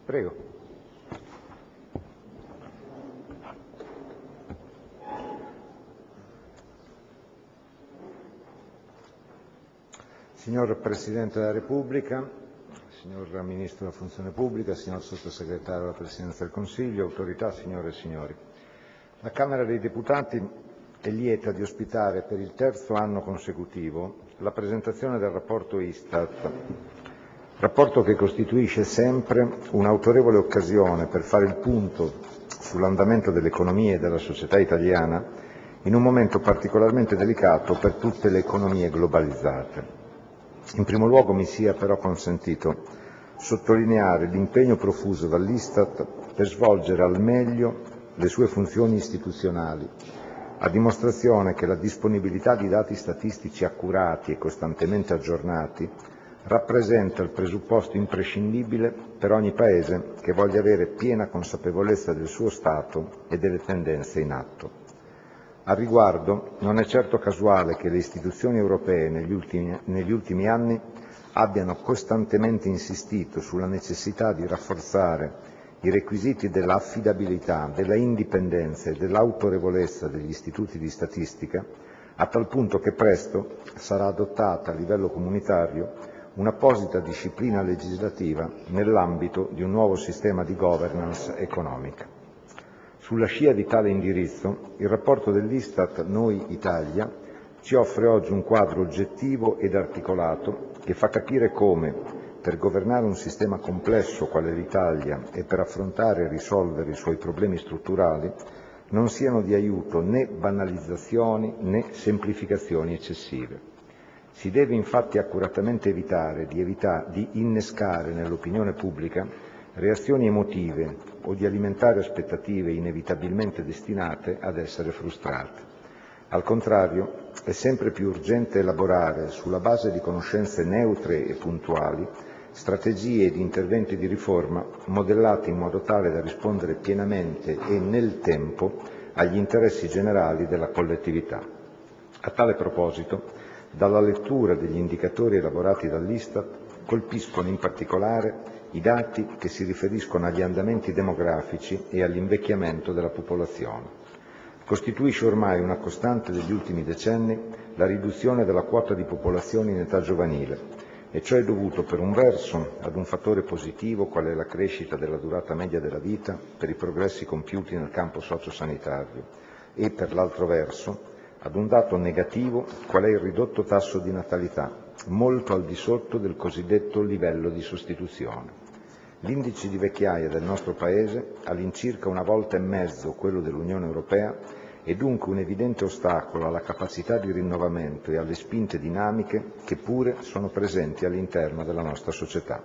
Prego. Signor Presidente della Repubblica, signor Ministro della Funzione Pubblica, signor Sottosegretario alla Presidenza del Consiglio, autorità, signore e signori. La Camera dei Deputati è lieta di ospitare per il terzo anno consecutivo la presentazione del rapporto ISTAT, rapporto che costituisce sempre un'autorevole occasione per fare il punto sull'andamento dell'economia e della società italiana in un momento particolarmente delicato per tutte le economie globalizzate. In primo luogo mi sia però consentito sottolineare l'impegno profuso dall'Istat per svolgere al meglio le sue funzioni istituzionali, a dimostrazione che la disponibilità di dati statistici accurati e costantemente aggiornati rappresenta il presupposto imprescindibile per ogni Paese che voglia avere piena consapevolezza del suo stato e delle tendenze in atto. Al riguardo, non è certo casuale che le istituzioni europee negli ultimi anni abbiano costantemente insistito sulla necessità di rafforzare i requisiti dell'affidabilità, della indipendenza e dell'autorevolezza degli istituti di statistica, a tal punto che presto sarà adottata a livello comunitario un'apposita disciplina legislativa nell'ambito di un nuovo sistema di governance economica. Sulla scia di tale indirizzo, il rapporto dell'Istat Noi Italia ci offre oggi un quadro oggettivo ed articolato che fa capire come, per governare un sistema complesso quale l'Italia e per affrontare e risolvere i suoi problemi strutturali, non siano di aiuto né banalizzazioni né semplificazioni eccessive. Si deve infatti accuratamente evitare di innescare nell'opinione pubblica reazioni emotive o di alimentare aspettative inevitabilmente destinate ad essere frustrate. Al contrario, è sempre più urgente elaborare, sulla base di conoscenze neutre e puntuali, strategie ed interventi di riforma modellati in modo tale da rispondere pienamente e nel tempo agli interessi generali della collettività. A tale proposito, dalla lettura degli indicatori elaborati dall'Istat colpiscono in particolare i dati che si riferiscono agli andamenti demografici e all'invecchiamento della popolazione. Costituisce ormai una costante degli ultimi decenni la riduzione della quota di popolazione in età giovanile, e ciò è dovuto per un verso ad un fattore positivo quale è la crescita della durata media della vita per i progressi compiuti nel campo sociosanitario e per l'altro verso ad un dato negativo qual è il ridotto tasso di natalità, molto al di sotto del cosiddetto livello di sostituzione. L'indice di vecchiaia del nostro Paese, all'incirca una volta e mezzo quello dell'Unione Europea, è dunque un evidente ostacolo alla capacità di rinnovamento e alle spinte dinamiche che pure sono presenti all'interno della nostra società.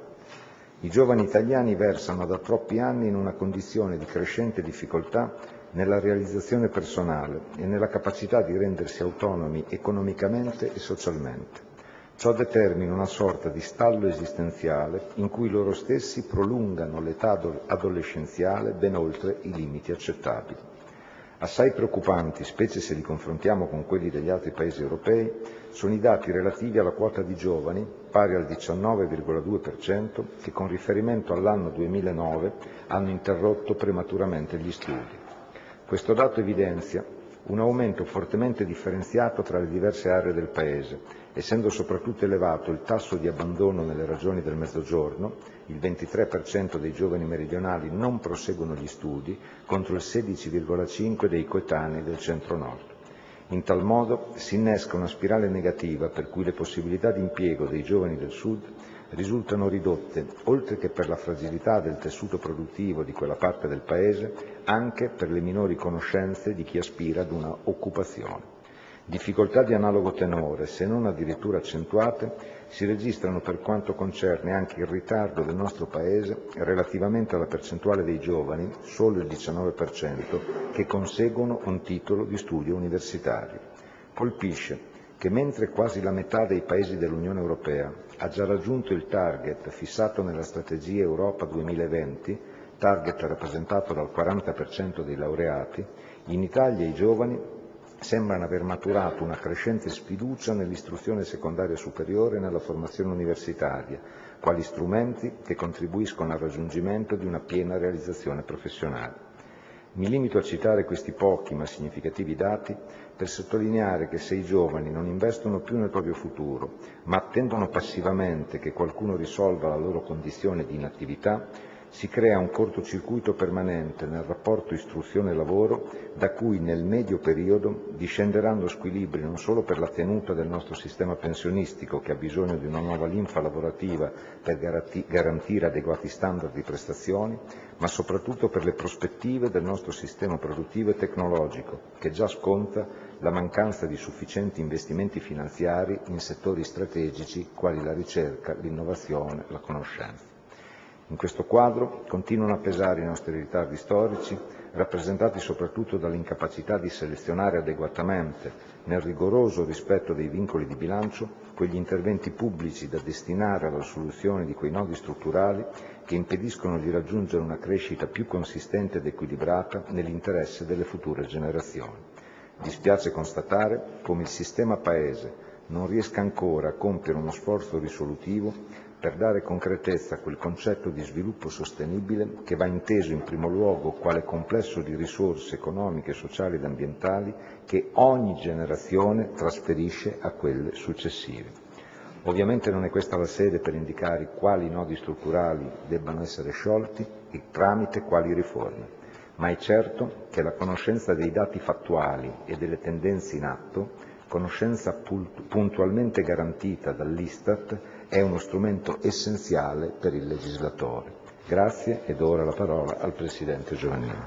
I giovani italiani versano da troppi anni in una condizione di crescente difficoltà nella realizzazione personale e nella capacità di rendersi autonomi economicamente e socialmente. Ciò determina una sorta di stallo esistenziale in cui loro stessi prolungano l'età adolescenziale ben oltre i limiti accettabili. Assai preoccupanti, specie se li confrontiamo con quelli degli altri Paesi europei, sono i dati relativi alla quota di giovani, pari al 19,2%, che con riferimento all'anno 2009 hanno interrotto prematuramente gli studi. Questo dato evidenzia un aumento fortemente differenziato tra le diverse aree del Paese, essendo soprattutto elevato il tasso di abbandono nelle regioni del Mezzogiorno, il 23% dei giovani meridionali non proseguono gli studi, contro il 16,5% dei coetanei del Centro-Nord. In tal modo si innesca una spirale negativa per cui le possibilità di impiego dei giovani del Sud risultano ridotte, oltre che per la fragilità del tessuto produttivo di quella parte del Paese, anche per le minori conoscenze di chi aspira ad una occupazione. Difficoltà di analogo tenore, se non addirittura accentuate, si registrano per quanto concerne anche il ritardo del nostro Paese relativamente alla percentuale dei giovani, solo il 19%, che conseguono un titolo di studio universitario. Colpisce che mentre quasi la metà dei Paesi dell'Unione Europea ha già raggiunto il target fissato nella strategia Europa 2020, target rappresentato dal 40% dei laureati, in Italia i giovani sembrano aver maturato una crescente sfiducia nell'istruzione secondaria superiore e nella formazione universitaria, quali strumenti che contribuiscono al raggiungimento di una piena realizzazione professionale. Mi limito a citare questi pochi ma significativi dati per sottolineare che se i giovani non investono più nel proprio futuro, ma attendono passivamente che qualcuno risolva la loro condizione di inattività, si crea un cortocircuito permanente nel rapporto istruzione-lavoro da cui nel medio periodo discenderanno squilibri non solo per la tenuta del nostro sistema pensionistico, che ha bisogno di una nuova linfa lavorativa per garantire adeguati standard di prestazioni, ma soprattutto per le prospettive del nostro sistema produttivo e tecnologico, che già sconta la mancanza di sufficienti investimenti finanziari in settori strategici quali la ricerca, l'innovazione, la conoscenza. In questo quadro continuano a pesare i nostri ritardi storici, rappresentati soprattutto dall'incapacità di selezionare adeguatamente, nel rigoroso rispetto dei vincoli di bilancio, quegli interventi pubblici da destinare alla soluzione di quei nodi strutturali che impediscono di raggiungere una crescita più consistente ed equilibrata nell'interesse delle future generazioni. Dispiace constatare come il sistema Paese non riesca ancora a compiere uno sforzo risolutivo per dare concretezza a quel concetto di sviluppo sostenibile che va inteso in primo luogo quale complesso di risorse economiche, sociali ed ambientali che ogni generazione trasferisce a quelle successive. Ovviamente non è questa la sede per indicare quali nodi strutturali debbano essere sciolti e tramite quali riforme, ma è certo che la conoscenza dei dati fattuali e delle tendenze in atto, conoscenza puntualmente garantita dall'Istat, è uno strumento essenziale per il legislatore. Grazie e do ora la parola al Presidente Giovannini.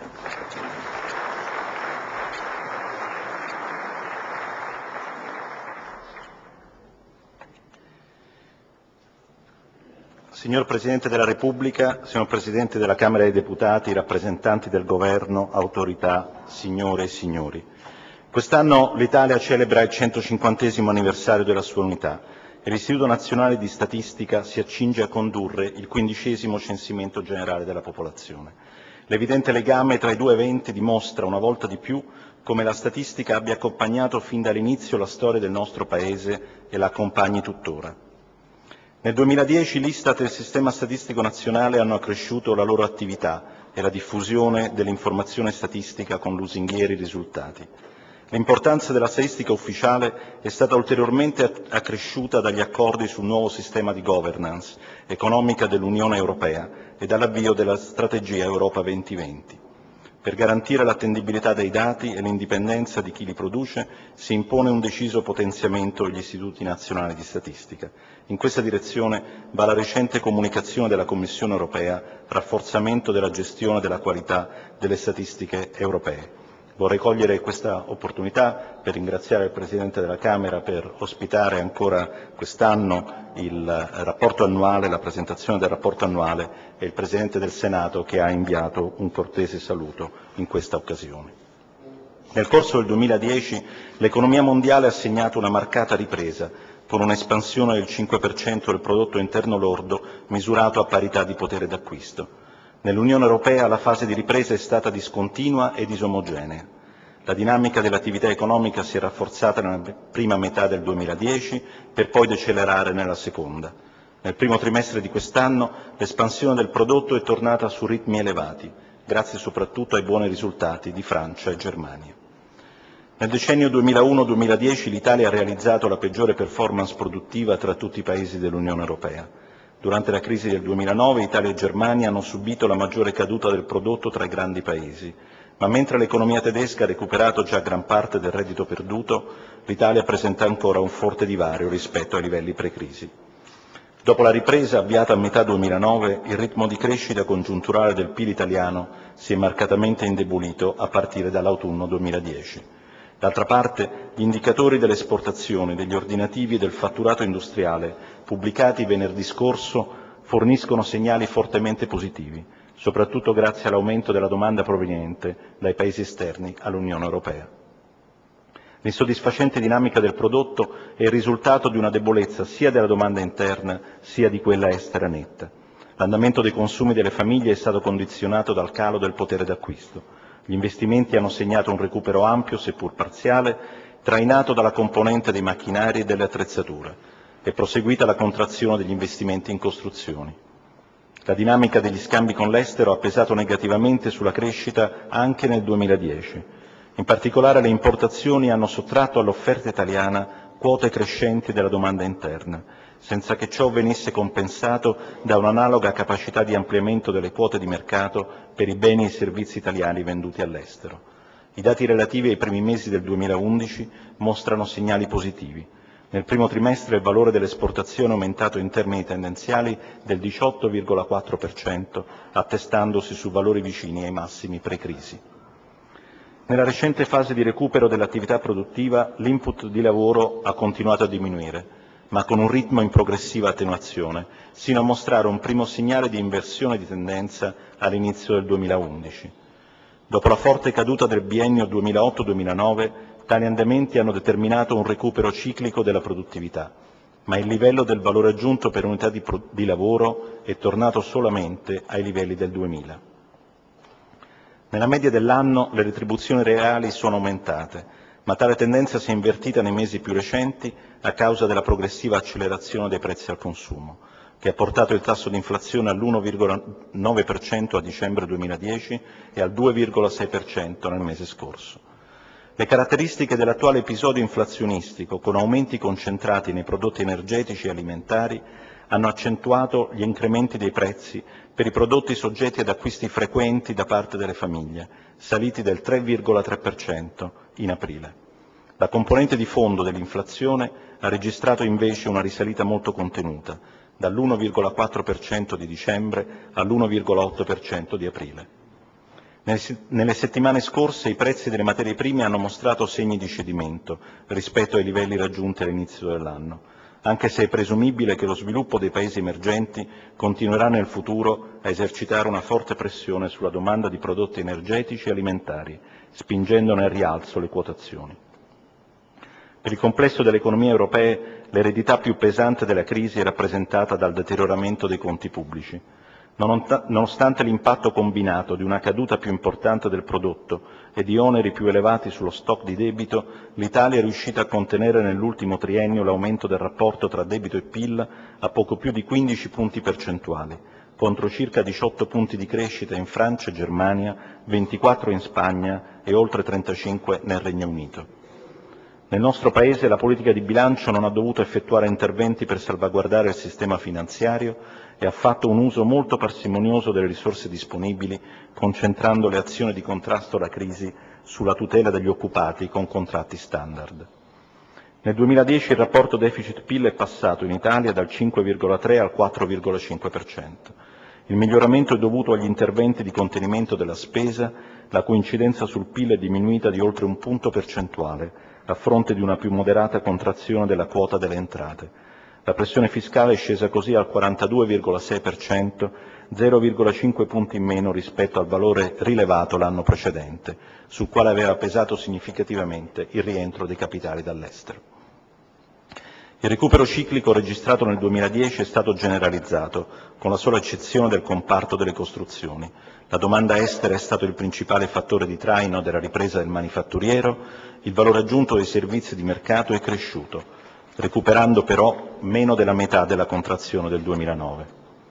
Signor Presidente della Repubblica, signor Presidente della Camera dei Deputati, rappresentanti del Governo, autorità, signore e signori. Quest'anno l'Italia celebra il 150° anniversario della sua unità e l'Istituto Nazionale di Statistica si accinge a condurre il 15° censimento generale della popolazione. L'evidente legame tra i due eventi dimostra una volta di più come la statistica abbia accompagnato fin dall'inizio la storia del nostro Paese e la accompagni tuttora. Nel 2010 l'Istat e il Sistema Statistico Nazionale hanno accresciuto la loro attività e la diffusione dell'informazione statistica con lusinghieri risultati. L'importanza della statistica ufficiale è stata ulteriormente accresciuta dagli accordi sul nuovo sistema di governance economica dell'Unione Europea e dall'avvio della strategia Europa 2020. Per garantire l'attendibilità dei dati e l'indipendenza di chi li produce si impone un deciso potenziamento degli istituti nazionali di statistica. In questa direzione va la recente comunicazione della Commissione europea rafforzamento della gestione della qualità delle statistiche europee. Vorrei cogliere questa opportunità per ringraziare il Presidente della Camera per ospitare ancora quest'anno il rapporto annuale, la presentazione del rapporto annuale e il Presidente del Senato che ha inviato un cortese saluto in questa occasione. Nel corso del 2010 l'economia mondiale ha segnato una marcata ripresa con un'espansione del 5% del prodotto interno lordo misurato a parità di potere d'acquisto. Nell'Unione Europea la fase di ripresa è stata discontinua e disomogenea. La dinamica dell'attività economica si è rafforzata nella prima metà del 2010 per poi decelerare nella seconda. Nel primo trimestre di quest'anno l'espansione del prodotto è tornata su ritmi elevati, grazie soprattutto ai buoni risultati di Francia e Germania. Nel decennio 2001-2010 l'Italia ha realizzato la peggiore performance produttiva tra tutti i Paesi dell'Unione Europea. Durante la crisi del 2009 Italia e Germania hanno subito la maggiore caduta del prodotto tra i grandi Paesi, ma mentre l'economia tedesca ha recuperato già gran parte del reddito perduto, l'Italia presenta ancora un forte divario rispetto ai livelli pre-crisi. Dopo la ripresa avviata a metà 2009, il ritmo di crescita congiunturale del PIL italiano si è marcatamente indebolito a partire dall'autunno 2010. D'altra parte, gli indicatori delle esportazioni, degli ordinativi e del fatturato industriale, pubblicati venerdì scorso, forniscono segnali fortemente positivi, soprattutto grazie all'aumento della domanda proveniente dai Paesi esterni all'Unione Europea. L'insoddisfacente dinamica del prodotto è il risultato di una debolezza sia della domanda interna sia di quella estera netta. L'andamento dei consumi delle famiglie è stato condizionato dal calo del potere d'acquisto. Gli investimenti hanno segnato un recupero ampio, seppur parziale, trainato dalla componente dei macchinari e delle attrezzature. È proseguita la contrazione degli investimenti in costruzioni. La dinamica degli scambi con l'estero ha pesato negativamente sulla crescita anche nel 2010. In particolare le importazioni hanno sottratto all'offerta italiana quote crescenti della domanda interna, senza che ciò venisse compensato da un'analoga capacità di ampliamento delle quote di mercato per i beni e i servizi italiani venduti all'estero. I dati relativi ai primi mesi del 2011 mostrano segnali positivi. Nel primo trimestre il valore delle esportazioni è aumentato in termini tendenziali del 18,4%, attestandosi su valori vicini ai massimi pre-crisi. Nella recente fase di recupero dell'attività produttiva l'input di lavoro ha continuato a diminuire, ma con un ritmo in progressiva attenuazione, sino a mostrare un primo segnale di inversione di tendenza all'inizio del 2011. Dopo la forte caduta del biennio 2008-2009, tali andamenti hanno determinato un recupero ciclico della produttività, ma il livello del valore aggiunto per unità di lavoro è tornato solamente ai livelli del 2000. Nella media dell'anno le retribuzioni reali sono aumentate, ma tale tendenza si è invertita nei mesi più recenti a causa della progressiva accelerazione dei prezzi al consumo, che ha portato il tasso di inflazione all'1,9% a dicembre 2010 e al 2,6% nel mese scorso. Le caratteristiche dell'attuale episodio inflazionistico, con aumenti concentrati nei prodotti energetici e alimentari, hanno accentuato gli incrementi dei prezzi per i prodotti soggetti ad acquisti frequenti da parte delle famiglie, saliti del 3,3% in aprile. La componente di fondo dell'inflazione ha registrato invece una risalita molto contenuta, dall'1,4% di dicembre all'1,8% di aprile. Nelle settimane scorse i prezzi delle materie prime hanno mostrato segni di cedimento rispetto ai livelli raggiunti all'inizio dell'anno, anche se è presumibile che lo sviluppo dei Paesi emergenti continuerà nel futuro a esercitare una forte pressione sulla domanda di prodotti energetici e alimentari, spingendone al rialzo le quotazioni. Per il complesso delle economie europee l'eredità più pesante della crisi è rappresentata dal deterioramento dei conti pubblici. Nonostante l'impatto combinato di una caduta più importante del prodotto e di oneri più elevati sullo stock di debito, l'Italia è riuscita a contenere nell'ultimo triennio l'aumento del rapporto tra debito e PIL a poco più di 15 punti percentuali, contro circa 18 punti di crescita in Francia e Germania, 24 in Spagna e oltre 35 nel Regno Unito. Nel nostro Paese la politica di bilancio non ha dovuto effettuare interventi per salvaguardare il sistema finanziario e ha fatto un uso molto parsimonioso delle risorse disponibili, concentrando le azioni di contrasto alla crisi sulla tutela degli occupati con contratti standard. Nel 2010 il rapporto deficit-PIL è passato in Italia dal 5,3 al 4,5%. Il miglioramento è dovuto agli interventi di contenimento della spesa, la cui incidenza sul PIL è diminuita di oltre un punto percentuale, a fronte di una più moderata contrazione della quota delle entrate. La pressione fiscale è scesa così al 42,6%, 0,5 punti in meno rispetto al valore rilevato l'anno precedente, sul quale aveva pesato significativamente il rientro dei capitali dall'estero. Il recupero ciclico registrato nel 2010 è stato generalizzato, con la sola eccezione del comparto delle costruzioni. La domanda estera è stato il principale fattore di traino della ripresa del manifatturiero, il valore aggiunto dei servizi di mercato è cresciuto, recuperando però meno della metà della contrazione del 2009.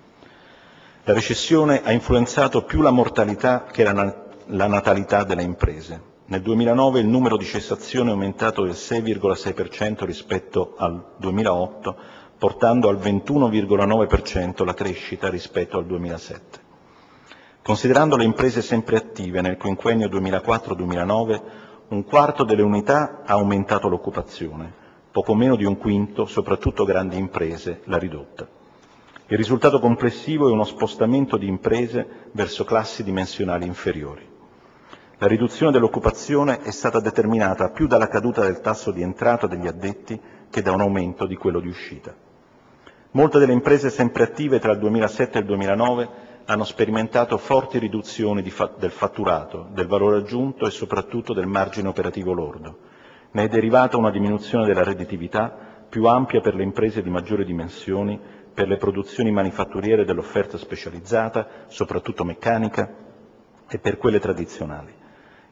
La recessione ha influenzato più la mortalità che la natalità delle imprese. Nel 2009 il numero di cessazioni è aumentato del 6,6% rispetto al 2008, portando al 21,9% la crescita rispetto al 2007. Considerando le imprese sempre attive nel quinquennio 2004-2009, un quarto delle unità ha aumentato l'occupazione, poco meno di un quinto, soprattutto grandi imprese, l'ha ridotta. Il risultato complessivo è uno spostamento di imprese verso classi dimensionali inferiori. La riduzione dell'occupazione è stata determinata più dalla caduta del tasso di entrata degli addetti che da un aumento di quello di uscita. Molte delle imprese sempre attive tra il 2007 e il 2009 hanno sperimentato forti riduzioni del fatturato, del valore aggiunto e soprattutto del margine operativo lordo. Ne è derivata una diminuzione della redditività più ampia per le imprese di maggiori dimensioni, per le produzioni manifatturiere dell'offerta specializzata, soprattutto meccanica, e per quelle tradizionali.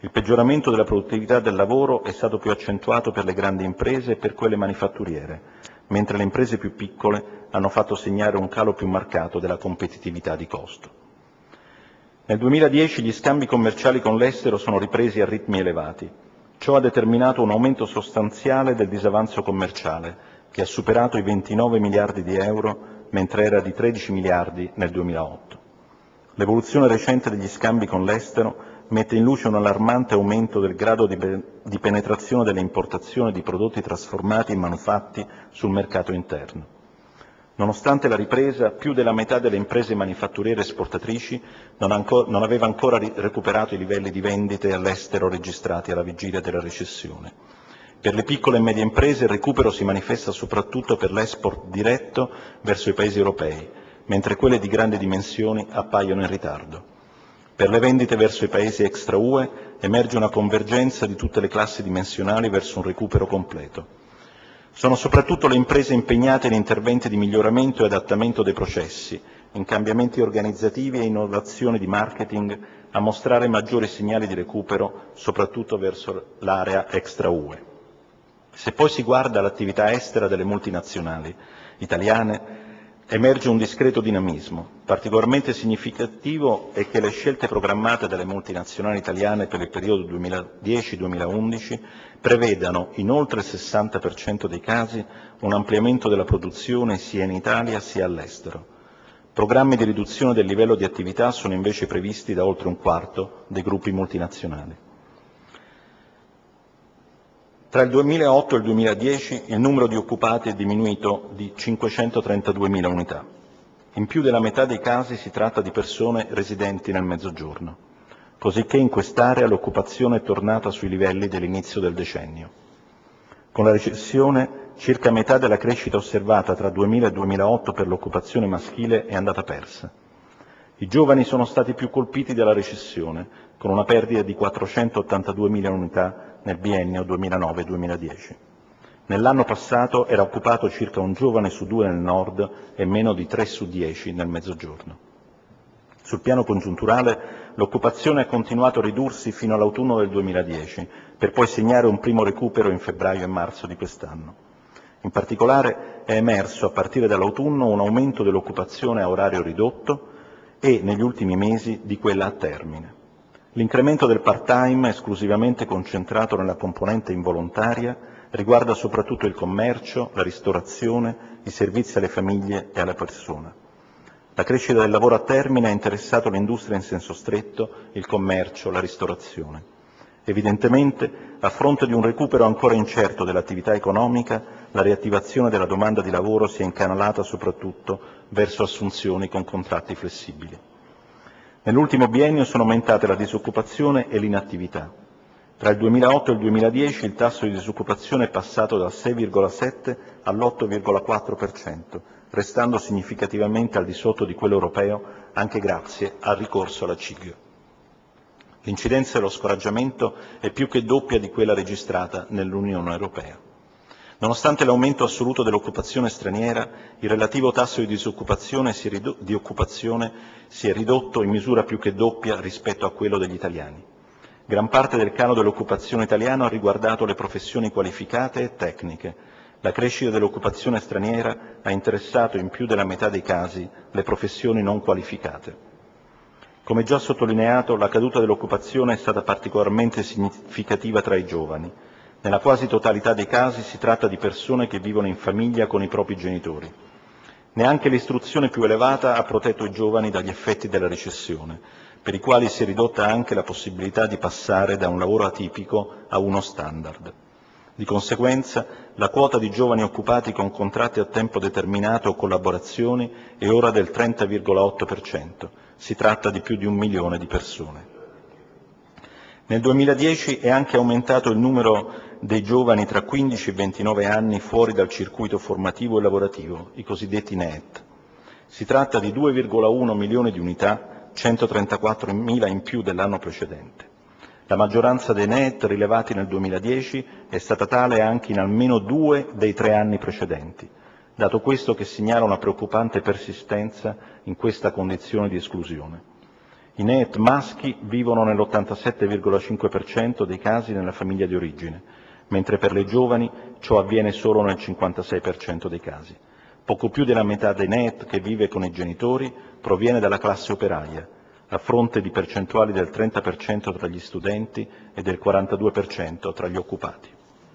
Il peggioramento della produttività del lavoro è stato più accentuato per le grandi imprese e per quelle manifatturiere, mentre le imprese più piccole hanno fatto segnare un calo più marcato della competitività di costo. Nel 2010 gli scambi commerciali con l'estero sono ripresi a ritmi elevati. Ciò ha determinato un aumento sostanziale del disavanzo commerciale, che ha superato i 29 miliardi di euro, mentre era di 13 miliardi nel 2008. L'evoluzione recente degli scambi con l'estero mette in luce un allarmante aumento del grado di penetrazione delle importazioni di prodotti trasformati e manufatti sul mercato interno. Nonostante la ripresa, più della metà delle imprese manifatturiere esportatrici non aveva ancora recuperato i livelli di vendite all'estero registrati alla vigilia della recessione. Per le piccole e medie imprese il recupero si manifesta soprattutto per l'export diretto verso i paesi europei, mentre quelle di grandi dimensioni appaiono in ritardo. Per le vendite verso i paesi extra-UE emerge una convergenza di tutte le classi dimensionali verso un recupero completo. Sono soprattutto le imprese impegnate in interventi di miglioramento e adattamento dei processi, in cambiamenti organizzativi e innovazioni di marketing a mostrare maggiori segnali di recupero, soprattutto verso l'area extra-UE. Se poi si guarda l'attività estera delle multinazionali italiane, emerge un discreto dinamismo. Particolarmente significativo è che le scelte programmate dalle multinazionali italiane per il periodo 2010-2011 prevedano, in oltre il 60% dei casi, un ampliamento della produzione sia in Italia sia all'estero. Programmi di riduzione del livello di attività sono invece previsti da oltre un quarto dei gruppi multinazionali. Tra il 2008 e il 2010 il numero di occupati è diminuito di 532.000 unità. In più della metà dei casi si tratta di persone residenti nel Mezzogiorno, cosicché in quest'area l'occupazione è tornata sui livelli dell'inizio del decennio. Con la recessione circa metà della crescita osservata tra 2000 e 2008 per l'occupazione maschile è andata persa. I giovani sono stati più colpiti dalla recessione, con una perdita di 482.000 unità nel biennio 2009-2010. Nell'anno passato era occupato circa un giovane su 2 nel nord e meno di 3 su 10 nel mezzogiorno. Sul piano congiunturale l'occupazione ha continuato a ridursi fino all'autunno del 2010, per poi segnare un primo recupero in febbraio e marzo di quest'anno. In particolare è emerso a partire dall'autunno un aumento dell'occupazione a orario ridotto e, negli ultimi mesi, di quella a termine. L'incremento del part-time, esclusivamente concentrato nella componente involontaria, riguarda soprattutto il commercio, la ristorazione, i servizi alle famiglie e alle persone. La crescita del lavoro a termine ha interessato l'industria in senso stretto, il commercio, la ristorazione. Evidentemente, a fronte di un recupero ancora incerto dell'attività economica, la riattivazione della domanda di lavoro si è incanalata soprattutto verso assunzioni con contratti flessibili. Nell'ultimo biennio sono aumentate la disoccupazione e l'inattività. Tra il 2008 e il 2010 il tasso di disoccupazione è passato dal 6,7 all'8,4%, restando significativamente al di sotto di quello europeo anche grazie al ricorso alla CIG. L'incidenza dello scoraggiamento è più che doppia di quella registrata nell'Unione Europea. Nonostante l'aumento assoluto dell'occupazione straniera, il relativo tasso di disoccupazione si è ridotto in misura più che doppia rispetto a quello degli italiani. Gran parte del calo dell'occupazione italiano ha riguardato le professioni qualificate e tecniche. La crescita dell'occupazione straniera ha interessato in più della metà dei casi le professioni non qualificate. Come già sottolineato, la caduta dell'occupazione è stata particolarmente significativa tra i giovani. Nella quasi totalità dei casi si tratta di persone che vivono in famiglia con i propri genitori. Neanche l'istruzione più elevata ha protetto i giovani dagli effetti della recessione, per i quali si è ridotta anche la possibilità di passare da un lavoro atipico a uno standard. Di conseguenza, la quota di giovani occupati con contratti a tempo determinato o collaborazioni è ora del 30,8%. Si tratta di più di 1 milione di persone. Nel 2010 è anche aumentato il numero dei giovani tra 15 e 29 anni fuori dal circuito formativo e lavorativo, i cosiddetti NEET. Si tratta di 2,1 milioni di unità, 134.000 in più dell'anno precedente. La maggioranza dei NEET rilevati nel 2010 è stata tale anche in almeno 2 dei 3 anni precedenti, dato questo che segnala una preoccupante persistenza in questa condizione di esclusione. I NEET maschi vivono nell'87,5% dei casi nella famiglia di origine, mentre per le giovani ciò avviene solo nel 56% dei casi. Poco più della metà dei NEET che vive con i genitori proviene dalla classe operaia, a fronte di percentuali del 30% tra gli studenti e del 42% tra gli occupati.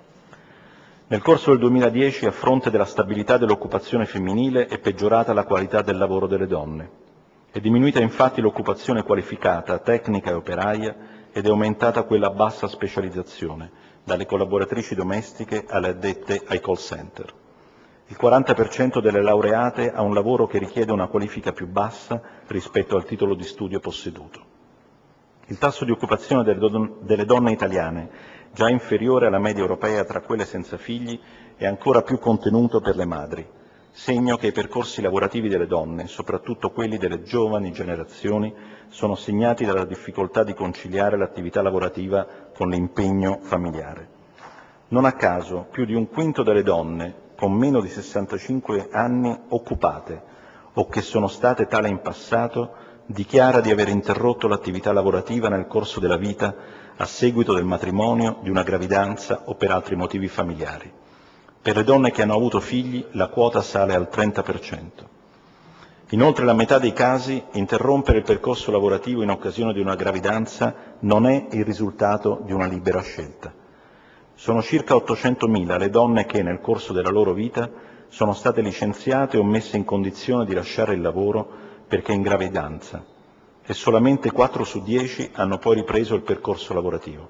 Nel corso del 2010, a fronte della stabilità dell'occupazione femminile, è peggiorata la qualità del lavoro delle donne. È diminuita infatti l'occupazione qualificata, tecnica e operaia ed è aumentata quella a bassa specializzazione, dalle collaboratrici domestiche alle addette ai call center. Il 40% delle laureate ha un lavoro che richiede una qualifica più bassa rispetto al titolo di studio posseduto. Il tasso di occupazione delle donne italiane, già inferiore alla media europea tra quelle senza figli, è ancora più contenuto per le madri, segno che i percorsi lavorativi delle donne, soprattutto quelli delle giovani generazioni, sono segnati dalla difficoltà di conciliare l'attività lavorativa con l'impegno familiare. Non a caso, più di un quinto delle donne con meno di 65 anni occupate o che sono state tale in passato dichiara di aver interrotto l'attività lavorativa nel corso della vita a seguito del matrimonio, di una gravidanza o per altri motivi familiari. Per le donne che hanno avuto figli la quota sale al 30%. Inoltre la metà dei casi interrompere il percorso lavorativo in occasione di una gravidanza non è il risultato di una libera scelta. Sono circa 800.000 le donne che nel corso della loro vita sono state licenziate o messe in condizione di lasciare il lavoro perché in gravidanza e solamente 4 su 10 hanno poi ripreso il percorso lavorativo.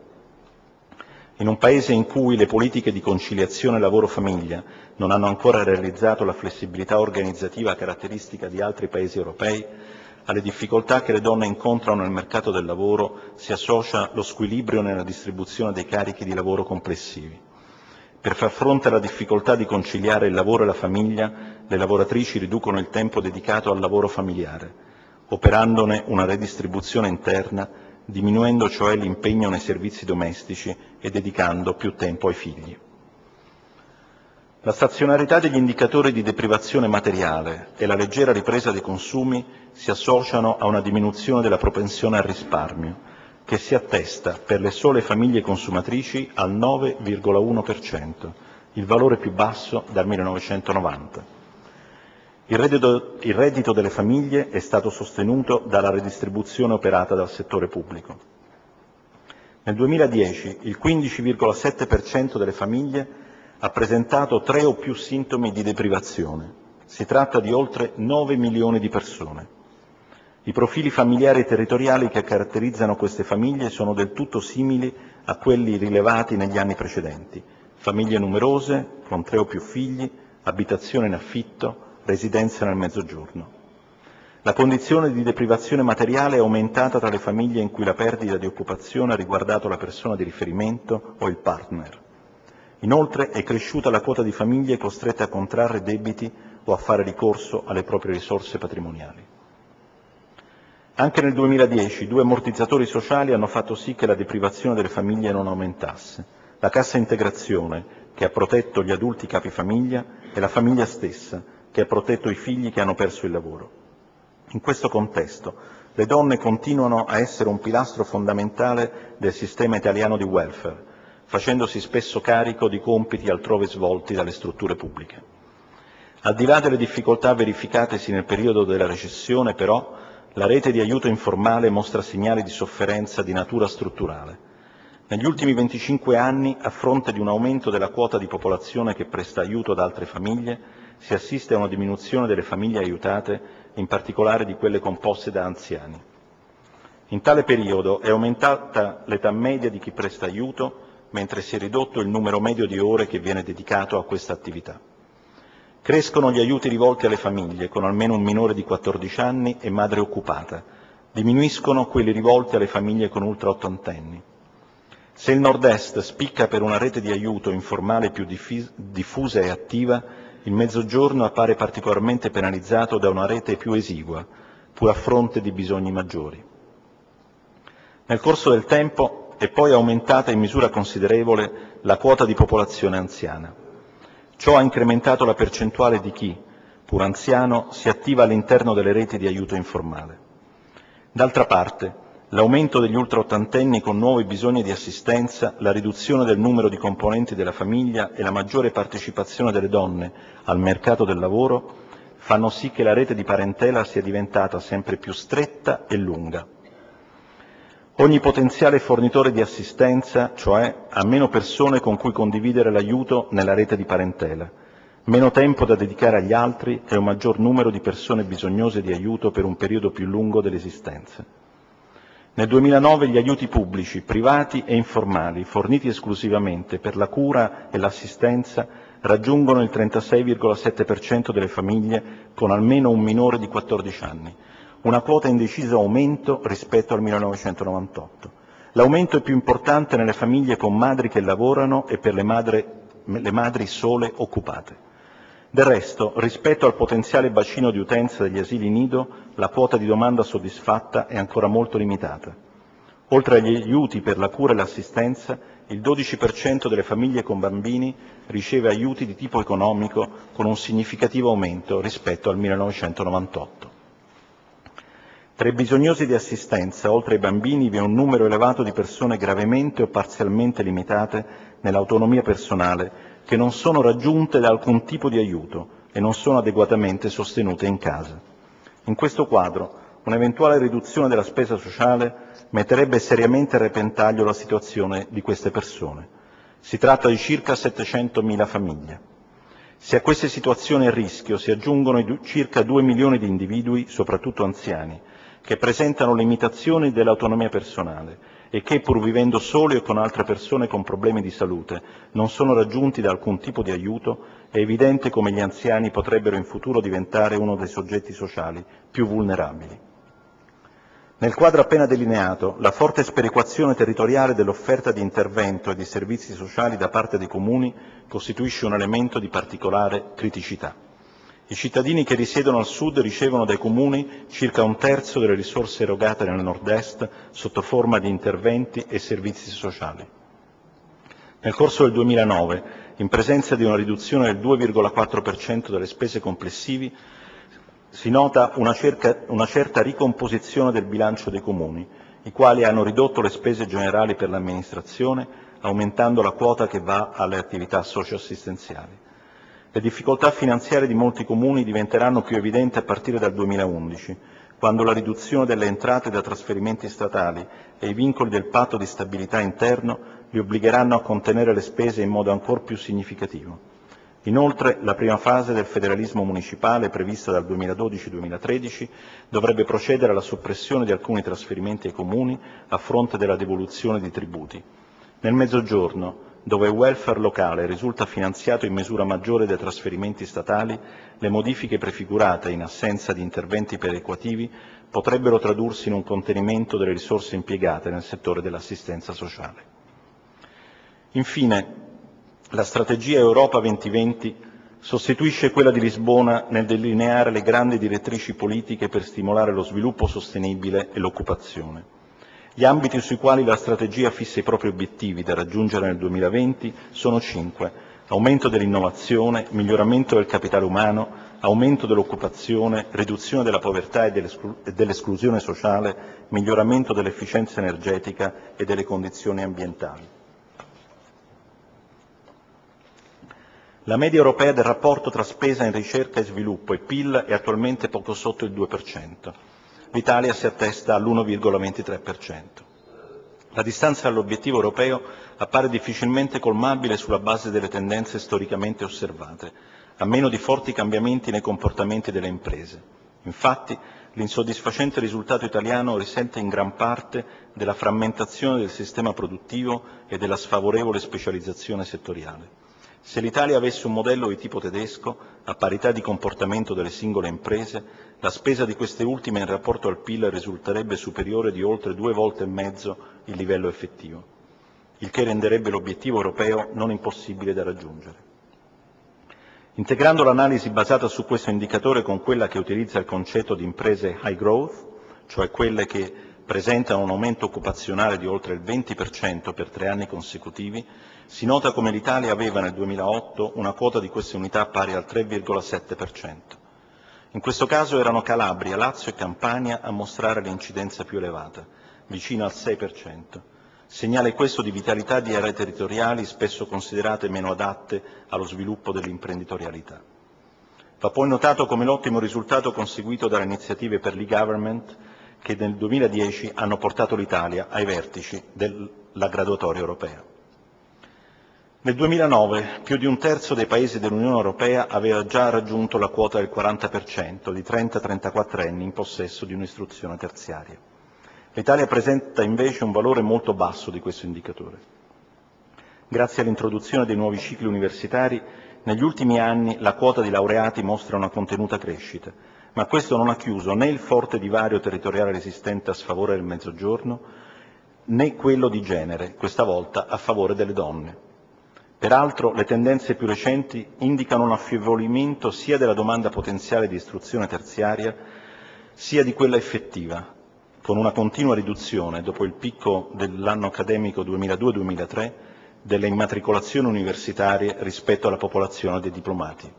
In un Paese in cui le politiche di conciliazione lavoro-famiglia non hanno ancora realizzato la flessibilità organizzativa caratteristica di altri Paesi europei, alle difficoltà che le donne incontrano nel mercato del lavoro si associa lo squilibrio nella distribuzione dei carichi di lavoro complessivi. Per far fronte alla difficoltà di conciliare il lavoro e la famiglia, le lavoratrici riducono il tempo dedicato al lavoro familiare, operandone una redistribuzione interna, diminuendo cioè l'impegno nei servizi domestici e dedicando più tempo ai figli. La stazionarietà degli indicatori di deprivazione materiale e la leggera ripresa dei consumi si associano a una diminuzione della propensione al risparmio, che si attesta per le sole famiglie consumatrici al 9,1%, il valore più basso dal 1990. Il reddito delle famiglie è stato sostenuto dalla redistribuzione operata dal settore pubblico. Nel 2010 il 15,7% delle famiglie ha presentato 3 o più sintomi di deprivazione. Si tratta di oltre 9 milioni di persone. I profili familiari e territoriali che caratterizzano queste famiglie sono del tutto simili a quelli rilevati negli anni precedenti. Famiglie numerose, con 3 o più figli, abitazione in affitto, residenza nel Mezzogiorno. La condizione di deprivazione materiale è aumentata tra le famiglie in cui la perdita di occupazione ha riguardato la persona di riferimento o il partner. Inoltre è cresciuta la quota di famiglie costrette a contrarre debiti o a fare ricorso alle proprie risorse patrimoniali. Anche nel 2010 2 ammortizzatori sociali hanno fatto sì che la deprivazione delle famiglie non aumentasse. La cassa integrazione, che ha protetto gli adulti capifamiglia, e la famiglia stessa, che ha protetto i figli che hanno perso il lavoro. In questo contesto, le donne continuano a essere un pilastro fondamentale del sistema italiano di welfare, facendosi spesso carico di compiti altrove svolti dalle strutture pubbliche. Al di là delle difficoltà verificatesi nel periodo della recessione, però, la rete di aiuto informale mostra segnali di sofferenza di natura strutturale. Negli ultimi 25 anni, a fronte di un aumento della quota di popolazione che presta aiuto ad altre famiglie, si assiste a una diminuzione delle famiglie aiutate, in particolare di quelle composte da anziani. In tale periodo è aumentata l'età media di chi presta aiuto, mentre si è ridotto il numero medio di ore che viene dedicato a questa attività. Crescono gli aiuti rivolti alle famiglie con almeno un minore di 14 anni e madre occupata. Diminuiscono quelli rivolti alle famiglie con ultraottantenni. Se il Nord-Est spicca per una rete di aiuto informale più diffusa e attiva, il Mezzogiorno appare particolarmente penalizzato da una rete più esigua, pur a fronte di bisogni maggiori. Nel corso del tempo è poi aumentata in misura considerevole la quota di popolazione anziana. Ciò ha incrementato la percentuale di chi, pur anziano, si attiva all'interno delle reti di aiuto informale. D'altra parte, l'aumento degli ultraottantenni con nuovi bisogni di assistenza, la riduzione del numero di componenti della famiglia e la maggiore partecipazione delle donne al mercato del lavoro fanno sì che la rete di parentela sia diventata sempre più stretta e lunga. Ogni potenziale fornitore di assistenza, cioè, ha meno persone con cui condividere l'aiuto nella rete di parentela, meno tempo da dedicare agli altri e un maggior numero di persone bisognose di aiuto per un periodo più lungo dell'esistenza. Nel 2009 gli aiuti pubblici, privati e informali, forniti esclusivamente per la cura e l'assistenza, raggiungono il 36,7% delle famiglie con almeno un minore di 14 anni, una quota in deciso aumento rispetto al 1998. L'aumento è più importante nelle famiglie con madri che lavorano e per le madri sole occupate. Del resto, rispetto al potenziale bacino di utenza degli asili nido, la quota di domanda soddisfatta è ancora molto limitata. Oltre agli aiuti per la cura e l'assistenza, il 12% delle famiglie con bambini riceve aiuti di tipo economico con un significativo aumento rispetto al 1998. Tra i bisognosi di assistenza, oltre ai bambini, vi è un numero elevato di persone gravemente o parzialmente limitate nell'autonomia personale che non sono raggiunte da alcun tipo di aiuto e non sono adeguatamente sostenute in casa. In questo quadro, un'eventuale riduzione della spesa sociale metterebbe seriamente a repentaglio la situazione di queste persone. Si tratta di circa 700.000 famiglie. Se a queste situazioni a rischio si aggiungono i circa 2 milioni di individui, soprattutto anziani, che presentano limitazioni dell'autonomia personale e che, pur vivendo soli o con altre persone con problemi di salute, non sono raggiunti da alcun tipo di aiuto, è evidente come gli anziani potrebbero in futuro diventare uno dei soggetti sociali più vulnerabili. Nel quadro appena delineato, la forte sperequazione territoriale dell'offerta di intervento e di servizi sociali da parte dei comuni costituisce un elemento di particolare criticità. I cittadini che risiedono al sud ricevono dai comuni circa un terzo delle risorse erogate nel nord-est sotto forma di interventi e servizi sociali. Nel corso del 2009, in presenza di una riduzione del 2,4% delle spese complessive, si nota una certa ricomposizione del bilancio dei comuni, i quali hanno ridotto le spese generali per l'amministrazione, aumentando la quota che va alle attività socio-assistenziali. Le difficoltà finanziarie di molti comuni diventeranno più evidenti a partire dal 2011, quando la riduzione delle entrate da trasferimenti statali e i vincoli del patto di stabilità interno li obbligheranno a contenere le spese in modo ancor più significativo. Inoltre, la prima fase del federalismo municipale, prevista dal 2012-2013, dovrebbe procedere alla soppressione di alcuni trasferimenti ai comuni a fronte della devoluzione di tributi. Nel Mezzogiorno, dove il welfare locale risulta finanziato in misura maggiore dai trasferimenti statali, le modifiche prefigurate in assenza di interventi perequativi potrebbero tradursi in un contenimento delle risorse impiegate nel settore dell'assistenza sociale. Infine, la strategia Europa 2020 sostituisce quella di Lisbona nel delineare le grandi direttrici politiche per stimolare lo sviluppo sostenibile e l'occupazione. Gli ambiti sui quali la strategia fissa i propri obiettivi da raggiungere nel 2020 sono 5: aumento dell'innovazione, miglioramento del capitale umano, aumento dell'occupazione, riduzione della povertà e dell'esclusione sociale, miglioramento dell'efficienza energetica e delle condizioni ambientali. La media europea del rapporto tra spesa in ricerca e sviluppo e PIL è attualmente poco sotto il 2%. L'Italia si attesta all'1,23%. La distanza dall'obiettivo europeo appare difficilmente colmabile sulla base delle tendenze storicamente osservate, a meno di forti cambiamenti nei comportamenti delle imprese. Infatti, l'insoddisfacente risultato italiano risente in gran parte della frammentazione del sistema produttivo e della sfavorevole specializzazione settoriale. Se l'Italia avesse un modello di tipo tedesco, a parità di comportamento delle singole imprese, la spesa di queste ultime in rapporto al PIL risulterebbe superiore di oltre 2 volte e mezzo il livello effettivo, il che renderebbe l'obiettivo europeo non impossibile da raggiungere. Integrando l'analisi basata su questo indicatore con quella che utilizza il concetto di imprese high growth, cioè quelle che presentano un aumento occupazionale di oltre il 20% per 3 anni consecutivi, si nota come l'Italia aveva nel 2008 una quota di queste unità pari al 3,7%. In questo caso erano Calabria, Lazio e Campania a mostrare l'incidenza più elevata, vicina al 6%. Segnale questo di vitalità di aree territoriali spesso considerate meno adatte allo sviluppo dell'imprenditorialità. Va poi notato come l'ottimo risultato conseguito dalle iniziative per l'e-government che nel 2010 hanno portato l'Italia ai vertici della graduatoria europea. Nel 2009 più di un terzo dei Paesi dell'Unione Europea aveva già raggiunto la quota del 40% di 30-34 anni in possesso di un'istruzione terziaria. L'Italia presenta invece un valore molto basso di questo indicatore. Grazie all'introduzione dei nuovi cicli universitari, negli ultimi anni la quota di laureati mostra una contenuta crescita, ma questo non ha chiuso né il forte divario territoriale esistente a sfavore del Mezzogiorno, né quello di genere, questa volta a favore delle donne. Peraltro, le tendenze più recenti indicano un affievolimento sia della domanda potenziale di istruzione terziaria, sia di quella effettiva, con una continua riduzione, dopo il picco dell'anno accademico 2002-2003, delle immatricolazioni universitarie rispetto alla popolazione dei diplomati.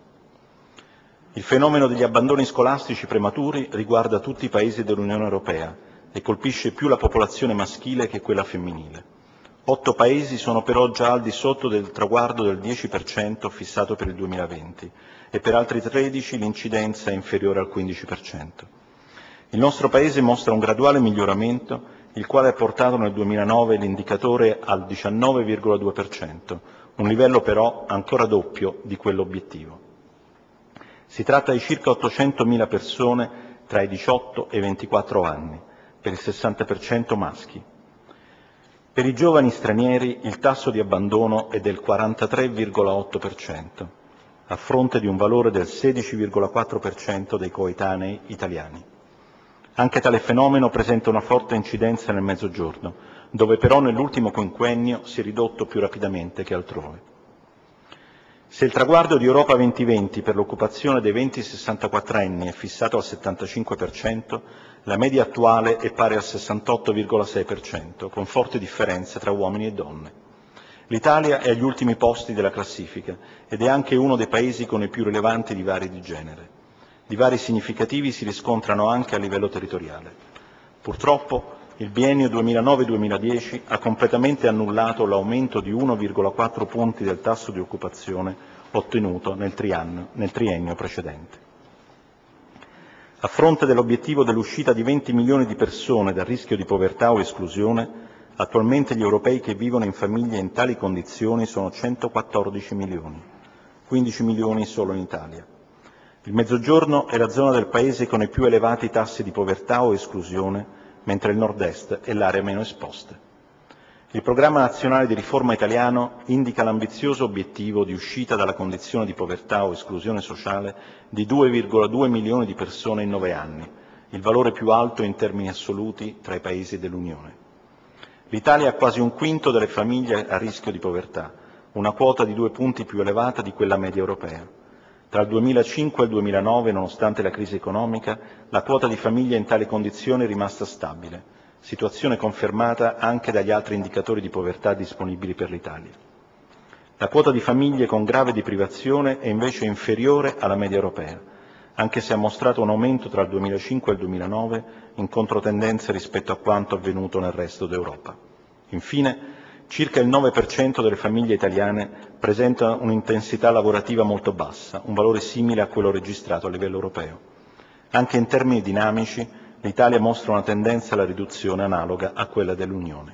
Il fenomeno degli abbandoni scolastici prematuri riguarda tutti i Paesi dell'Unione Europea e colpisce più la popolazione maschile che quella femminile. 8 Paesi sono però già al di sotto del traguardo del 10% fissato per il 2020 e per altri 13 l'incidenza è inferiore al 15%. Il nostro Paese mostra un graduale miglioramento, il quale ha portato nel 2009 l'indicatore al 19,2%, un livello però ancora doppio di quell'obiettivo. Si tratta di circa 800.000 persone tra i 18 e i 24 anni, per il 60% maschi. Per i giovani stranieri il tasso di abbandono è del 43,8%, a fronte di un valore del 16,4% dei coetanei italiani. Anche tale fenomeno presenta una forte incidenza nel Mezzogiorno, dove però nell'ultimo quinquennio si è ridotto più rapidamente che altrove. Se il traguardo di Europa 2020 per l'occupazione dei 20-64 anni è fissato al 75%, la media attuale è pari al 68,6%, con forti differenze tra uomini e donne. L'Italia è agli ultimi posti della classifica ed è anche uno dei Paesi con i più rilevanti divari di genere. Divari significativi si riscontrano anche a livello territoriale. Purtroppo il biennio 2009-2010 ha completamente annullato l'aumento di 1,4 punti del tasso di occupazione ottenuto nel triennio precedente. A fronte dell'obiettivo dell'uscita di 20 milioni di persone dal rischio di povertà o esclusione, attualmente gli europei che vivono in famiglie in tali condizioni sono 114 milioni, 15 milioni solo in Italia. Il Mezzogiorno è la zona del Paese con i più elevati tassi di povertà o esclusione, mentre il Nord-Est è l'area meno esposta. Il Programma Nazionale di Riforma Italiano indica l'ambizioso obiettivo di uscita dalla condizione di povertà o esclusione sociale di 2,2 milioni di persone in 9 anni, il valore più alto in termini assoluti tra i Paesi dell'Unione. L'Italia ha quasi un quinto delle famiglie a rischio di povertà, una quota di 2 punti più elevata di quella media europea. Tra il 2005 e il 2009, nonostante la crisi economica, la quota di famiglie in tale condizione è rimasta stabile, situazione confermata anche dagli altri indicatori di povertà disponibili per l'Italia. La quota di famiglie con grave deprivazione è invece inferiore alla media europea, anche se ha mostrato un aumento tra il 2005 e il 2009 in controtendenza rispetto a quanto avvenuto nel resto d'Europa. Infine, circa il 9% delle famiglie italiane presenta un'intensità lavorativa molto bassa, un valore simile a quello registrato a livello europeo. Anche in termini dinamici, l'Italia mostra una tendenza alla riduzione analoga a quella dell'Unione.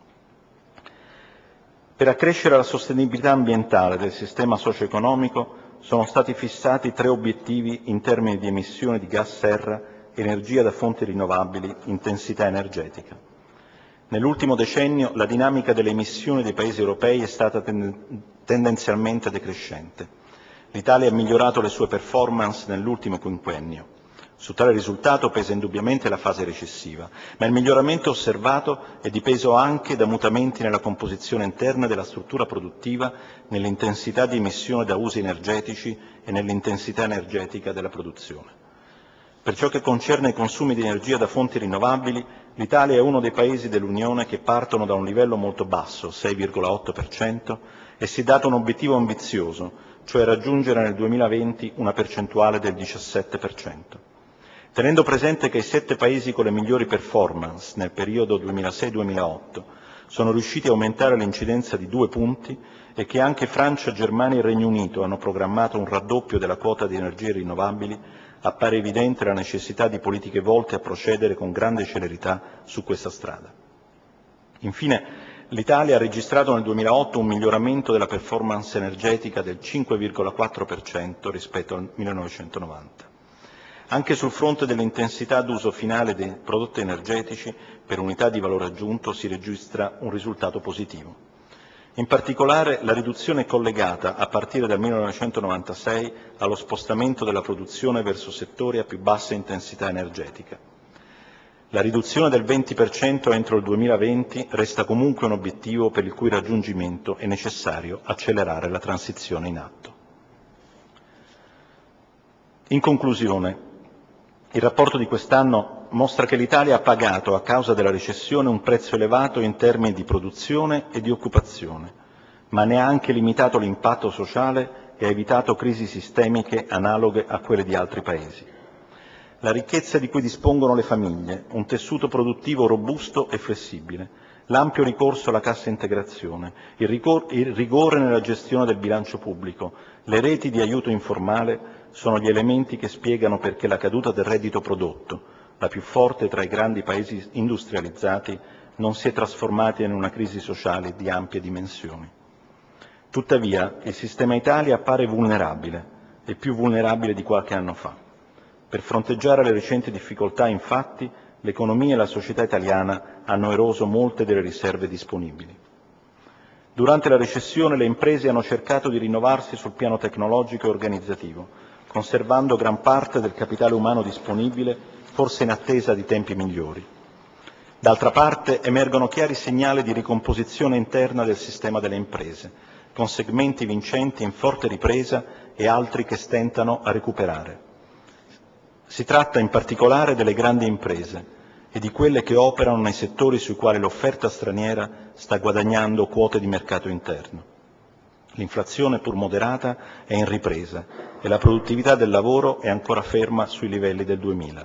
Per accrescere la sostenibilità ambientale del sistema socio-economico sono stati fissati 3 obiettivi in termini di emissioni di gas serra, energia da fonti rinnovabili, intensità energetica. Nell'ultimo decennio la dinamica delle emissioni dei Paesi europei è stata tendenzialmente decrescente. L'Italia ha migliorato le sue performance nell'ultimo quinquennio. Su tale risultato pesa indubbiamente la fase recessiva, ma il miglioramento osservato è dipeso anche da mutamenti nella composizione interna della struttura produttiva, nell'intensità di emissione da usi energetici e nell'intensità energetica della produzione. Per ciò che concerne i consumi di energia da fonti rinnovabili, l'Italia è uno dei Paesi dell'Unione che partono da un livello molto basso, 6,8%, e si è dato un obiettivo ambizioso, cioè raggiungere nel 2020 una percentuale del 17%. Tenendo presente che i 7 paesi con le migliori performance nel periodo 2006-2008 sono riusciti a aumentare l'incidenza di 2 punti e che anche Francia, Germania e Regno Unito hanno programmato un raddoppio della quota di energie rinnovabili, appare evidente la necessità di politiche volte a procedere con grande celerità su questa strada. Infine, l'Italia ha registrato nel 2008 un miglioramento della performance energetica del 5,4% rispetto al 1990. Anche sul fronte dell'intensità d'uso finale dei prodotti energetici per unità di valore aggiunto si registra un risultato positivo. In particolare, la riduzione è collegata, a partire dal 1996, allo spostamento della produzione verso settori a più bassa intensità energetica. La riduzione del 20% entro il 2020 resta comunque un obiettivo per il cui raggiungimento è necessario accelerare la transizione in atto. In conclusione, il rapporto di quest'anno mostra che l'Italia ha pagato, a causa della recessione, un prezzo elevato in termini di produzione e di occupazione, ma ne ha anche limitato l'impatto sociale e ha evitato crisi sistemiche analoghe a quelle di altri Paesi. La ricchezza di cui dispongono le famiglie, un tessuto produttivo robusto e flessibile, l'ampio ricorso alla cassa integrazione, il rigore nella gestione del bilancio pubblico, le reti di aiuto informale sono gli elementi che spiegano perché la caduta del reddito prodotto, la più forte tra i grandi paesi industrializzati, non si è trasformata in una crisi sociale di ampie dimensioni. Tuttavia, il sistema Italia appare vulnerabile, e più vulnerabile di qualche anno fa. Per fronteggiare le recenti difficoltà, infatti, l'economia e la società italiana hanno eroso molte delle riserve disponibili. Durante la recessione le imprese hanno cercato di rinnovarsi sul piano tecnologico e organizzativo, conservando gran parte del capitale umano disponibile, forse in attesa di tempi migliori. D'altra parte emergono chiari segnali di ricomposizione interna del sistema delle imprese, con segmenti vincenti in forte ripresa e altri che stentano a recuperare. Si tratta in particolare delle grandi imprese e di quelle che operano nei settori sui quali l'offerta straniera sta guadagnando quote di mercato interno. L'inflazione, pur moderata, è in ripresa e la produttività del lavoro è ancora ferma sui livelli del 2000.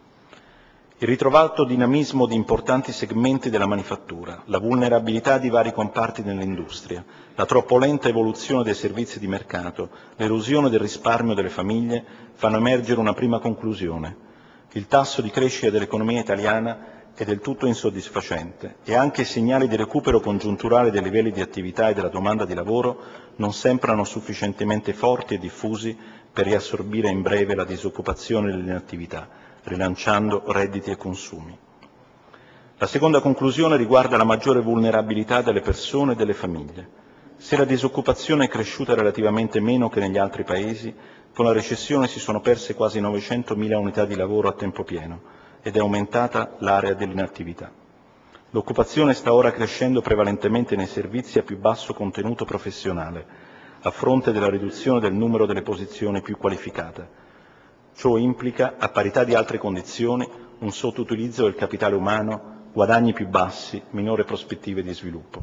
Il ritrovato dinamismo di importanti segmenti della manifattura, la vulnerabilità di vari comparti dell'industria, la troppo lenta evoluzione dei servizi di mercato, l'erosione del risparmio delle famiglie fanno emergere una prima conclusione. Il tasso di crescita dell'economia italiana è del tutto insoddisfacente e anche i segnali di recupero congiunturale dei livelli di attività e della domanda di lavoro non sembrano sufficientemente forti e diffusi per riassorbire in breve la disoccupazione e l'inattività, rilanciando redditi e consumi. La seconda conclusione riguarda la maggiore vulnerabilità delle persone e delle famiglie. Se la disoccupazione è cresciuta relativamente meno che negli altri Paesi, con la recessione si sono perse quasi 900.000 unità di lavoro a tempo pieno ed è aumentata l'area dell'inattività. L'occupazione sta ora crescendo prevalentemente nei servizi a più basso contenuto professionale, a fronte della riduzione del numero delle posizioni più qualificate. Ciò implica, a parità di altre condizioni, un sottoutilizzo del capitale umano, guadagni più bassi, minore prospettive di sviluppo.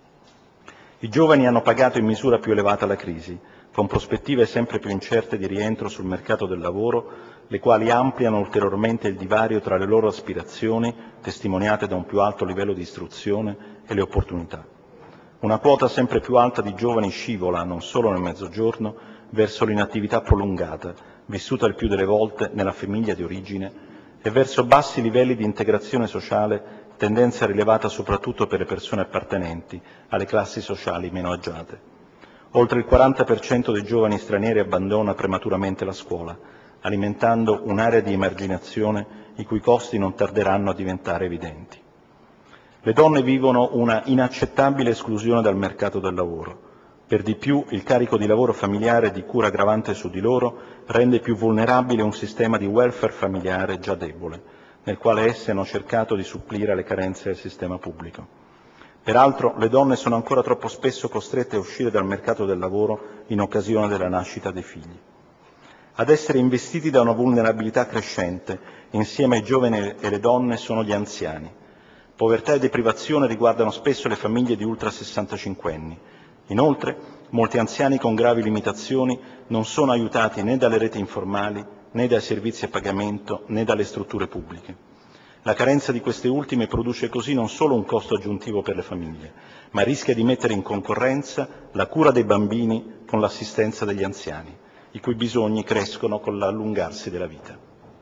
I giovani hanno pagato in misura più elevata la crisi, con prospettive sempre più incerte di rientro sul mercato del lavoro, le quali ampliano ulteriormente il divario tra le loro aspirazioni, testimoniate da un più alto livello di istruzione, e le opportunità. Una quota sempre più alta di giovani scivola, non solo nel Mezzogiorno, verso l'inattività prolungata, vissuta il più delle volte nella famiglia di origine, e verso bassi livelli di integrazione sociale, tendenza rilevata soprattutto per le persone appartenenti alle classi sociali meno agiate. Oltre il 40% dei giovani stranieri abbandona prematuramente la scuola, alimentando un'area di emarginazione i cui costi non tarderanno a diventare evidenti. Le donne vivono una inaccettabile esclusione dal mercato del lavoro. Per di più, il carico di lavoro familiare e di cura gravante su di loro rende più vulnerabile un sistema di welfare familiare già debole, nel quale esse hanno cercato di supplire alle carenze del sistema pubblico. Peraltro, le donne sono ancora troppo spesso costrette a uscire dal mercato del lavoro in occasione della nascita dei figli. Ad essere investiti da una vulnerabilità crescente, insieme ai giovani e le donne, sono gli anziani. Povertà e deprivazione riguardano spesso le famiglie di ultra 65 anni. Inoltre, molti anziani con gravi limitazioni non sono aiutati né dalle reti informali, né dai servizi a pagamento, né dalle strutture pubbliche. La carenza di queste ultime produce così non solo un costo aggiuntivo per le famiglie, ma rischia di mettere in concorrenza la cura dei bambini con l'assistenza degli anziani, i cui bisogni crescono con l'allungarsi della vita.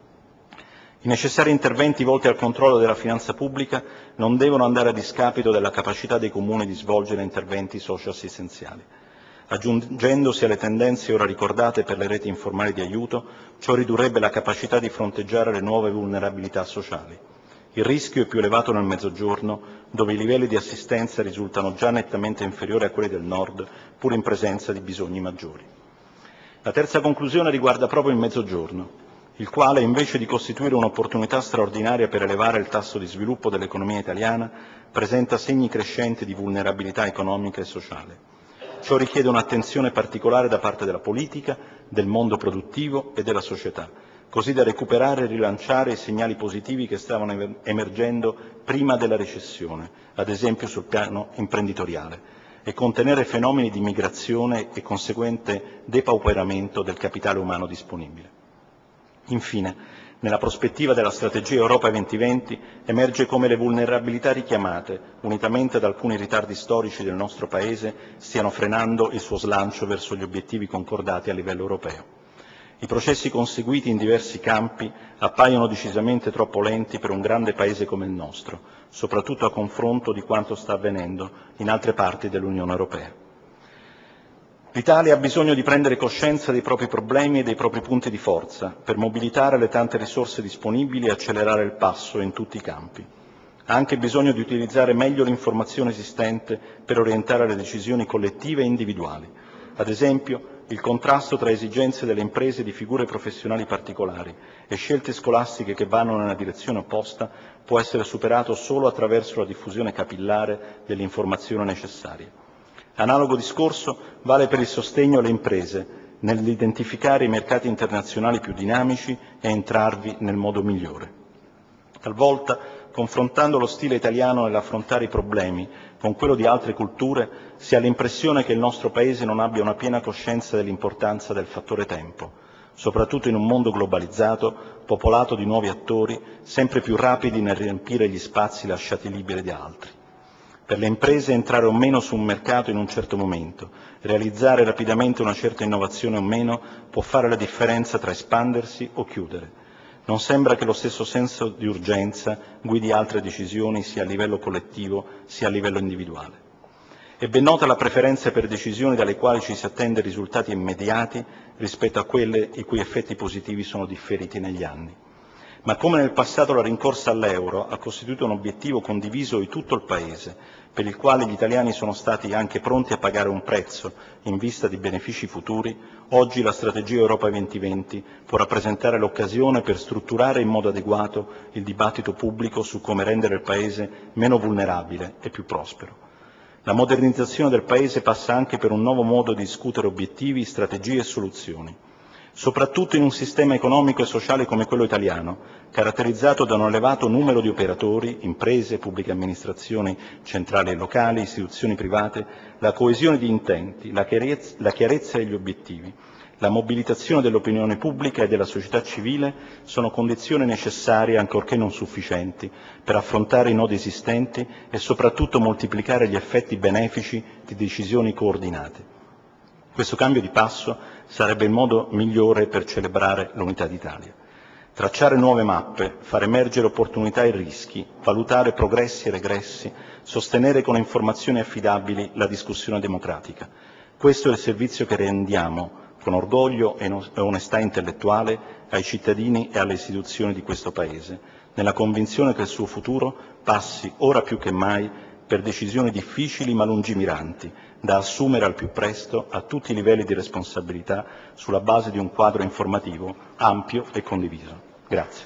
I necessari interventi volti al controllo della finanza pubblica non devono andare a discapito della capacità dei comuni di svolgere interventi socio-assistenziali. Aggiungendosi alle tendenze ora ricordate per le reti informali di aiuto, ciò ridurrebbe la capacità di fronteggiare le nuove vulnerabilità sociali. Il rischio è più elevato nel Mezzogiorno, dove i livelli di assistenza risultano già nettamente inferiori a quelli del Nord, pur in presenza di bisogni maggiori. La terza conclusione riguarda proprio il Mezzogiorno, il quale, invece di costituire un'opportunità straordinaria per elevare il tasso di sviluppo dell'economia italiana, presenta segni crescenti di vulnerabilità economica e sociale. Ciò richiede un'attenzione particolare da parte della politica, del mondo produttivo e della società, così da recuperare e rilanciare i segnali positivi che stavano emergendo prima della recessione, ad esempio sul piano imprenditoriale, e contenere fenomeni di migrazione e conseguente depauperamento del capitale umano disponibile. Infine, nella prospettiva della strategia Europa 2020 emerge come le vulnerabilità richiamate, unitamente ad alcuni ritardi storici del nostro Paese, stiano frenando il suo slancio verso gli obiettivi concordati a livello europeo. I processi conseguiti in diversi campi appaiono decisamente troppo lenti per un grande Paese come il nostro, soprattutto a confronto di quanto sta avvenendo in altre parti dell'Unione Europea. L'Italia ha bisogno di prendere coscienza dei propri problemi e dei propri punti di forza per mobilitare le tante risorse disponibili e accelerare il passo in tutti i campi. Ha anche bisogno di utilizzare meglio l'informazione esistente per orientare le decisioni collettive e individuali. Ad esempio, il contrasto tra esigenze delle imprese di figure professionali particolari e scelte scolastiche che vanno nella direzione opposta può essere superato solo attraverso la diffusione capillare dell'informazione necessaria. Analogo discorso vale per il sostegno alle imprese nell'identificare i mercati internazionali più dinamici e entrarvi nel modo migliore. Talvolta, confrontando lo stile italiano nell'affrontare i problemi con quello di altre culture, si ha l'impressione che il nostro Paese non abbia una piena coscienza dell'importanza del fattore tempo, soprattutto in un mondo globalizzato, popolato di nuovi attori, sempre più rapidi nel riempire gli spazi lasciati liberi da altri. Per le imprese entrare o meno su un mercato in un certo momento, realizzare rapidamente una certa innovazione o meno, può fare la differenza tra espandersi o chiudere. Non sembra che lo stesso senso di urgenza guidi altre decisioni sia a livello collettivo sia a livello individuale. È ben nota la preferenza per decisioni dalle quali ci si attende risultati immediati rispetto a quelle i cui effetti positivi sono differiti negli anni. Ma come nel passato la rincorsa all'euro ha costituito un obiettivo condiviso di tutto il Paese, per il quale gli italiani sono stati anche pronti a pagare un prezzo in vista di benefici futuri, oggi la strategia Europa 2020 può rappresentare l'occasione per strutturare in modo adeguato il dibattito pubblico su come rendere il Paese meno vulnerabile e più prospero. La modernizzazione del Paese passa anche per un nuovo modo di discutere obiettivi, strategie e soluzioni, soprattutto in un sistema economico e sociale come quello italiano, caratterizzato da un elevato numero di operatori, imprese, pubbliche amministrazioni centrali e locali, istituzioni private, la coesione di intenti, la chiarezza degli obiettivi, la mobilitazione dell'opinione pubblica e della società civile sono condizioni necessarie, ancorché non sufficienti, per affrontare i nodi esistenti e soprattutto moltiplicare gli effetti benefici di decisioni coordinate. Questo cambio di passo sarebbe il modo migliore per celebrare l'unità d'Italia. Tracciare nuove mappe, far emergere opportunità e rischi, valutare progressi e regressi, sostenere con informazioni affidabili la discussione democratica. Questo è il servizio che rendiamo con orgoglio e onestà intellettuale ai cittadini e alle istituzioni di questo Paese, nella convinzione che il suo futuro passi ora più che mai per decisioni difficili ma lungimiranti, da assumere al più presto a tutti i livelli di responsabilità sulla base di un quadro informativo ampio e condiviso. Grazie.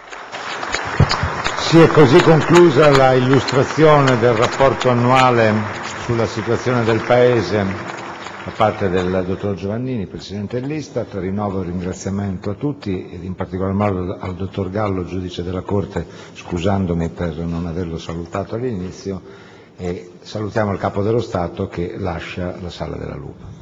Si è così conclusa la illustrazione del rapporto annuale sulla situazione del Paese da parte del dottor Giovannini, Presidente dell'Istat. Rinnovo il ringraziamento a tutti ed in particolar modo al dottor Gallo, giudice della Corte, scusandomi per non averlo salutato all'inizio, e salutiamo il Capo dello Stato che lascia la Sala della Lupa.